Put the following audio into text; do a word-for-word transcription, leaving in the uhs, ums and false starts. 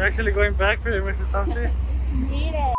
You're actually going back for it, Missus Softee? Eat it.